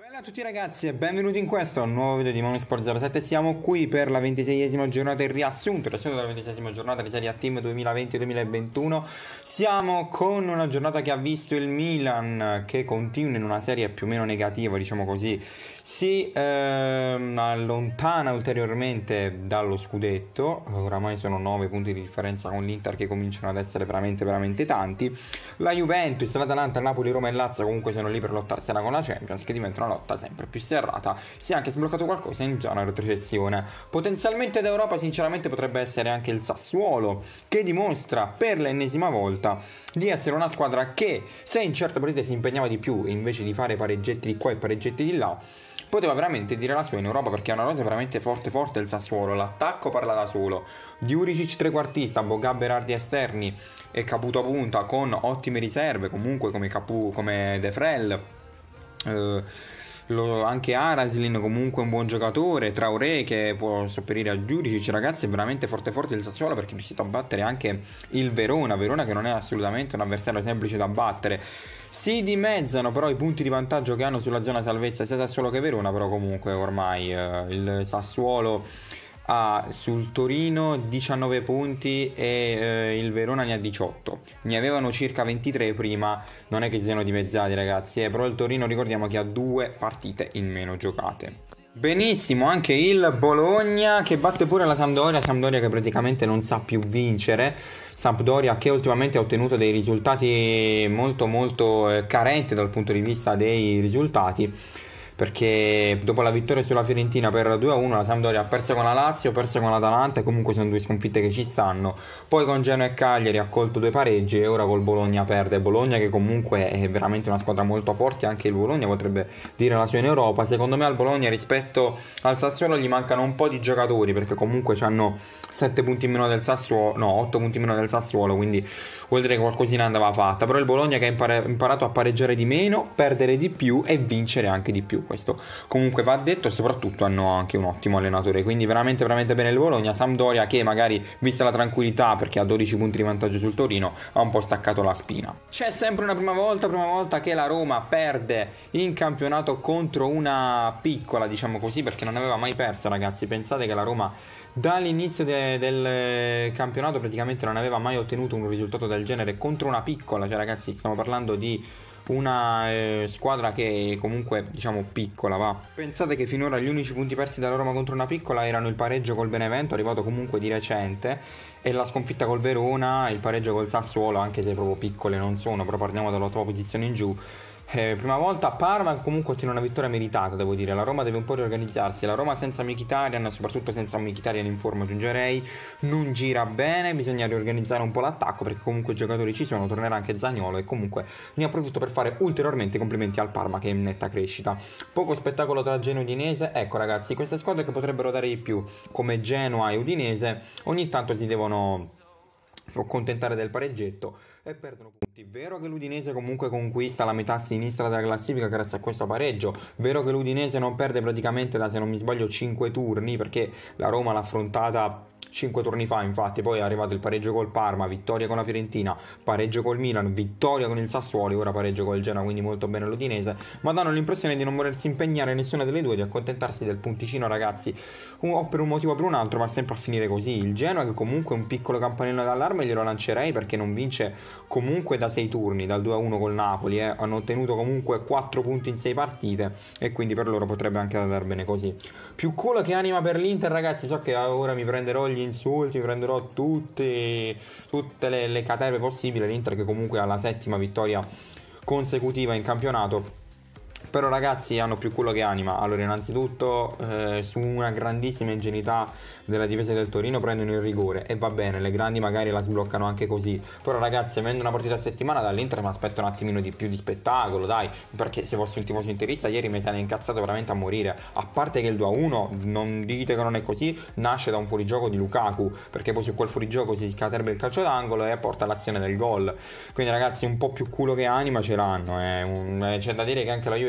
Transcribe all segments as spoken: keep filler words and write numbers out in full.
Bella a tutti ragazzi e benvenuti in questo nuovo video di Monosport zero sette. Siamo qui per la ventiseiesima giornata, il riassunto, il riassunto della ventiseiesima giornata di Serie A Team duemilaventi duemilaventuno. Siamo con una giornata che ha visto il Milan che continua in una serie più o meno negativa, diciamo così, si ehm, allontana ulteriormente dallo scudetto. Oramai sono nove punti di differenza con l'Inter che cominciano ad essere veramente veramente tanti. La Juventus, l'Atalanta, Napoli, Roma e Lazio comunque sono lì per lottarsela con la Champions, che diventa una lotta sempre più serrata. Si è anche sbloccato qualcosa in zona retrocessione. Potenzialmente d'Europa sinceramente potrebbe essere anche il Sassuolo, che dimostra per l'ennesima volta di essere una squadra che, se in certe partite si impegnava di più invece di fare pareggetti di qua e pareggetti di là, poteva veramente dire la sua in Europa, perché è una rosa veramente forte forte il Sassuolo. L'attacco parla da solo. Diuricic trequartista, Boga Berardi esterni e Caputo punta con ottime riserve comunque come, Capu, come De Frel, eh, lo, anche Araslin comunque un buon giocatore, Traoré che può sopperire a Diuricic. Ragazzi, è veramente forte forte il Sassuolo, perché è riuscito a battere anche il Verona Verona che non è assolutamente un avversario semplice da battere. Si dimezzano però i punti di vantaggio che hanno sulla zona salvezza sia Sassuolo che Verona, però comunque ormai eh, il Sassuolo ha sul Torino diciannove punti e eh, il Verona ne ha diciotto. Ne avevano circa ventitré prima, non è che si siano dimezzati ragazzi, eh, però il Torino ricordiamo che ha due partite in meno giocate. Benissimo anche il Bologna che batte pure la Sampdoria, Sampdoria che praticamente non sa più vincere, Sampdoria che ultimamente ha ottenuto dei risultati molto molto eh, carenti dal punto di vista dei risultati, perché dopo la vittoria sulla Fiorentina per due a uno la Sampdoria ha perso con la Lazio, ha perso con l'Atalanta e comunque sono due sconfitte che ci stanno. Poi con Genoa e Cagliari ha colto due pareggi e ora col Bologna perde. Bologna che comunque è veramente una squadra molto forte, anche il Bologna potrebbe dire la sua in Europa. Secondo me al Bologna rispetto al Sassuolo gli mancano un po' di giocatori, perché comunque hanno sette punti in meno del Sassuolo, no otto punti in meno del Sassuolo, quindi vuol dire che qualcosina andava fatta. Però il Bologna che ha impara- imparato a pareggiare di meno, perdere di più e vincere anche di più, questo comunque va detto, e soprattutto hanno anche un ottimo allenatore, quindi veramente veramente bene il Bologna. Sampdoria che magari, vista la tranquillità perché ha dodici punti di vantaggio sul Torino, ha un po' staccato la spina. C'è sempre una prima volta, prima volta che la Roma perde in campionato contro una piccola, diciamo così, perché non aveva mai perso ragazzi. Pensate che la Roma dall'inizio de- del campionato praticamente non aveva mai ottenuto un risultato del genere contro una piccola, cioè ragazzi stiamo parlando di una eh, squadra che comunque diciamo piccola va. Pensate che finora gli unici punti persi dalla Roma contro una piccola erano il pareggio col Benevento, arrivato comunque di recente, e la sconfitta col Verona, il pareggio col Sassuolo, anche se proprio piccole non sono, però parliamo dall'ottava posizione in giù. Eh, prima volta a Parma comunque ottiene una vittoria meritata, devo dire. La Roma deve un po' riorganizzarsi. La Roma senza Mkhitaryan, soprattutto senza un Mkhitaryan in forma, aggiungerei, non gira bene. Bisogna riorganizzare un po' l'attacco, perché comunque i giocatori ci sono. Tornerà anche Zaniolo e comunque ne approfitto per fare ulteriormente complimenti al Parma che è in netta crescita. Poco spettacolo tra Genoa e Udinese. Ecco ragazzi, queste squadre che potrebbero dare di più come Genoa e Udinese ogni tanto si devono accontentare del pareggetto e perdono punti. Vero che l'Udinese comunque conquista la metà sinistra della classifica grazie a questo pareggio. Vero che l'Udinese non perde praticamente da, se non mi sbaglio, cinque turni, perché la Roma l'ha affrontata cinque turni fa, infatti poi è arrivato il pareggio col Parma, vittoria con la Fiorentina, pareggio col Milan, vittoria con il Sassuolo e ora pareggio col Genoa, quindi molto bene l'Udinese, ma danno l'impressione di non volersi impegnare nessuna delle due, di accontentarsi del punticino ragazzi, o per un motivo o per un altro, ma sempre a finire così. Il Genoa che comunque un piccolo campanello d'allarme glielo lancerei, perché non vince comunque da sei turni, dal due a uno col Napoli, eh. Hanno ottenuto comunque quattro punti in sei partite e quindi per loro potrebbe anche andare bene così. Più culo che anima per l'Inter ragazzi, so che ora mi prenderò gli insulti, mi prenderò tutti, tutte le, le caterve possibili. L'Inter che comunque ha la settima vittoria consecutiva in campionato, però ragazzi hanno più culo che anima. Allora innanzitutto eh, su una grandissima ingenuità della difesa del Torino prendono il rigore e va bene, le grandi magari la sbloccano anche così, però ragazzi avendo una partita a settimana dall'Inter mi aspetto un attimino di più di spettacolo, dai, perché se fossi un tifoso interista ieri mi sarei incazzato veramente a morire. A parte che il due a uno, non dite che non è così, nasce da un fuorigioco di Lukaku, perché poi su quel fuorigioco si scaterba il calcio d'angolo e porta all'azione del gol. Quindi ragazzi un po' più culo che anima ce l'hanno, eh. Un, c'è da dire che anche la Juve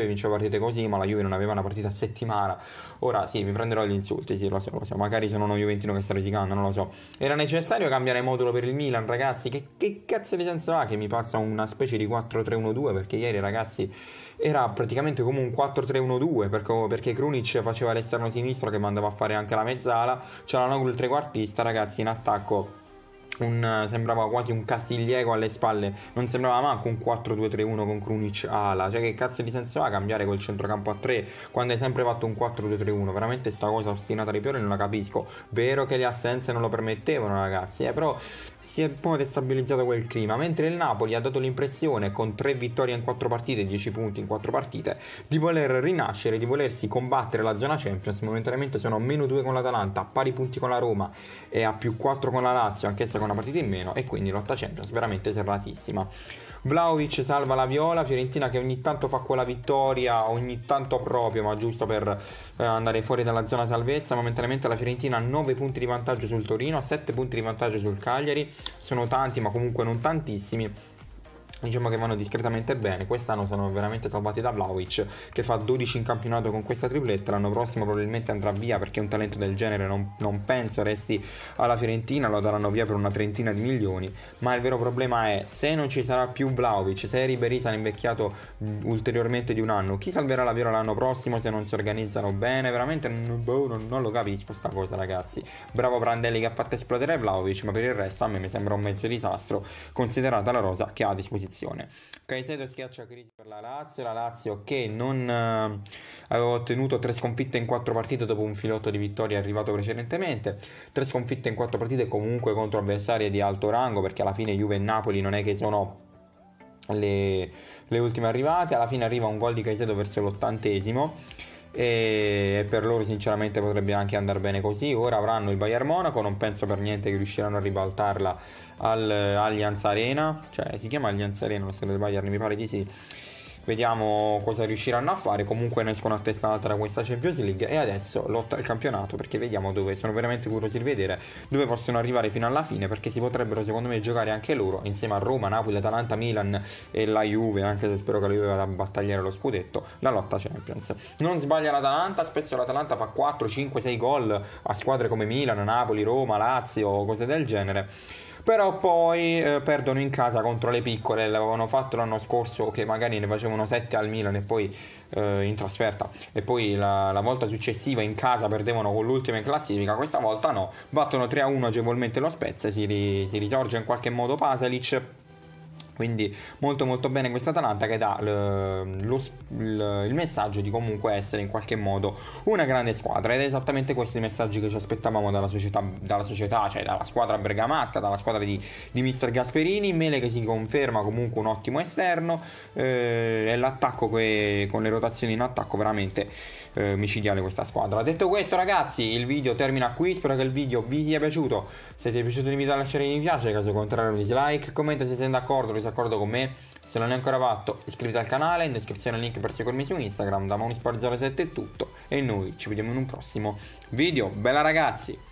Juve vinceva partite così, ma la Juve non aveva una partita a settimana. Ora sì, mi prenderò gli insulti, sì, lo so, lo so, magari sono uno juventino che sta risicando, non lo so. Era necessario cambiare modulo per il Milan, ragazzi, che, che cazzo di senso ha che mi passa una specie di quattro tre uno due, perché ieri, ragazzi, era praticamente come un quattro tre uno due, perché, perché Krunic faceva l'esterno sinistro che mandava a fare anche la mezzala, c'era Noglu il trequartista, ragazzi, in attacco un, sembrava quasi un Castigliego alle spalle, non sembrava manco un quattro due tre uno con Krunic ala, cioè che cazzo di senso ha cambiare col centrocampo a tre quando hai sempre fatto un quattro due tre uno? Veramente sta cosa ostinata di Pioli non la capisco. Vero che le assenze non lo permettevano, ragazzi, eh, però si è un po' destabilizzato quel clima, mentre il Napoli ha dato l'impressione, con tre vittorie in quattro partite, dieci punti in quattro partite, di voler rinascere, di volersi combattere la zona Champions. Momentaneamente sono a meno due con l'Atalanta, a pari punti con la Roma e a più quattro con la Lazio, anch'essa con una partita in meno, e quindi lotta Champions veramente serratissima. Vlahovic salva la Viola, Fiorentina che ogni tanto fa quella vittoria, ogni tanto proprio, ma giusto per eh, andare fuori dalla zona salvezza. Momentaneamente la Fiorentina ha nove punti di vantaggio sul Torino, ha sette punti di vantaggio sul Cagliari, sono tanti ma comunque non tantissimi. Diciamo che vanno discretamente bene. Quest'anno sono veramente salvati da Vlahovic, che fa dodici in campionato con questa tripletta. L'anno prossimo probabilmente andrà via, perché un talento del genere non, non penso resti alla Fiorentina, lo daranno via per una trentina di milioni. Ma il vero problema è, se non ci sarà più Vlahovic, se Ribéry sarà invecchiato ulteriormente di un anno, chi salverà la Viola l'anno prossimo se non si organizzano bene? Veramente non, non, non lo capisco sta cosa, ragazzi. Bravo Prandelli che ha fatto esplodere Vlahovic, ma per il resto a me mi sembra un mezzo disastro, considerata la rosa che ha a disposizione. Caicedo schiaccia crisi per la Lazio, la Lazio che non eh, aveva ottenuto tre sconfitte in quattro partite dopo un filotto di vittorie arrivato precedentemente, tre sconfitte in quattro partite comunque contro avversarie di alto rango, perché alla fine Juve e Napoli non è che sono le, le ultime arrivate. Alla fine arriva un gol di Caicedo verso l'ottantesimo e per loro sinceramente potrebbe anche andare bene così. Ora avranno il Bayern Monaco, non penso per niente che riusciranno a ribaltarla al Allianz Arena, cioè si chiama Allianz Arena lo stadio del Bayern, mi pare di sì. Vediamo cosa riusciranno a fare. Comunque ne escono a testa alta da questa Champions League e adesso lotta il campionato, perché vediamo dove, sono veramente curiosi di vedere dove possono arrivare fino alla fine, perché si potrebbero secondo me giocare anche loro insieme a Roma, Napoli, Atalanta, Milan e la Juve, anche se spero che la Juve vada a battagliare lo scudetto, la lotta Champions. Non sbaglia l'Atalanta, spesso l'Atalanta fa quattro, cinque, sei gol a squadre come Milan, Napoli, Roma, Lazio o cose del genere, però poi eh, perdono in casa contro le piccole. L'avevano fatto l'anno scorso, che magari ne facevano sette al Milan e poi eh, in trasferta, e poi la, la volta successiva in casa perdevano con l'ultima in classifica. Questa volta no, battono tre a uno agevolmente lo Spezia, si, ri, si risorge in qualche modo Pasalic. Quindi molto molto bene questa Atalanta, che dà lo, lo, il messaggio di comunque essere in qualche modo una grande squadra, ed è esattamente questi i messaggi che ci aspettavamo dalla società, dalla società, cioè dalla squadra bergamasca, dalla squadra di, di mister Gasperini. Mele che si conferma comunque un ottimo esterno, eh, e l'attacco che, con le rotazioni in attacco veramente eh, micidiale questa squadra. Detto questo, ragazzi, il video termina qui, spero che il video vi sia piaciuto. Se ti è piaciuto vi invito a lasciare mi piace, caso contrario dislike, commenta se sei d'accordo o disaccordo con me. Se non è ancora fatto, iscriviti al canale, in descrizione il link per seguirmi su Instagram. Da Monisport zero sette è tutto e noi ci vediamo in un prossimo video. Bella ragazzi!